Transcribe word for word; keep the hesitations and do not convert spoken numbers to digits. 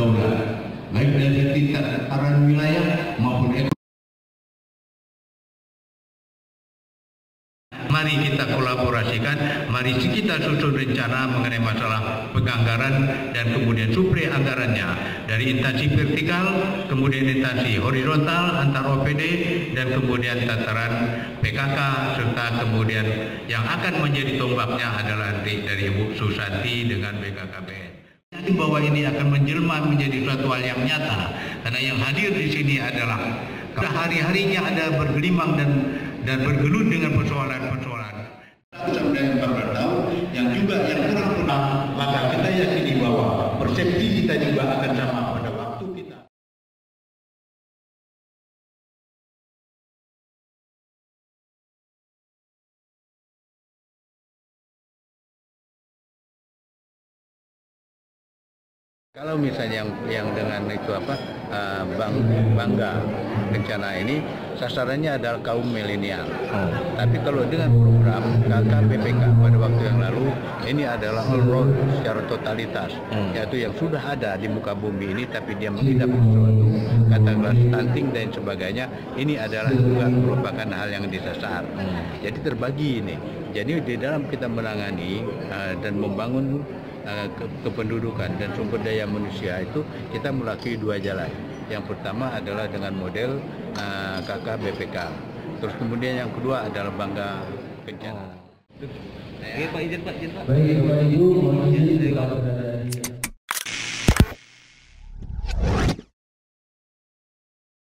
berdaulat, baik dari tingkat tataran wilayah maupun ekonomi. Mari kita kolaborasikan, mari kita susun rencana mengenai masalah penganggaran dan kemudian suplai anggarannya dari instansi vertikal, kemudian instansi horizontal antar O P D dan kemudian tataran P K K, serta kemudian yang akan menjadi tombaknya adalah nanti dari Ibu Susanti dengan B K K B N. Jadi bahwa ini akan menjelma menjadi suatu hal yang nyata, karena yang hadir di sini adalah hari-harinya ada bergelimang dan dan bergelut dengan persoalan-persoalan. Sampai empat belas tahun yang juga yang kurang pernah, maka kita yakini bahwa persepsi kita juga akan sama pada waktu kita. Kalau misalnya yang yang dengan itu apa uh, bang, bangga rencana ini sasarannya adalah kaum milenial. Hmm. Tapi kalau dengan program K K B P K pada waktu yang lalu ini adalah all round secara totalitas, hmm. yaitu yang sudah ada di muka bumi ini, tapi dia mengidap sesuatu katakanlah stunting dan sebagainya. Ini adalah juga merupakan hal yang disasar. Hmm. Jadi terbagi ini. Jadi di dalam kita menangani uh, dan membangun Uh, ke kependudukan dan sumber daya manusia itu kita melalui dua jalan. Yang pertama adalah dengan model uh, K K B P K. Terus kemudian yang kedua adalah bangga kencana. Baik Pak, izin Pak, izin Pak. Baik, Bapak Ibu, mohon izin dari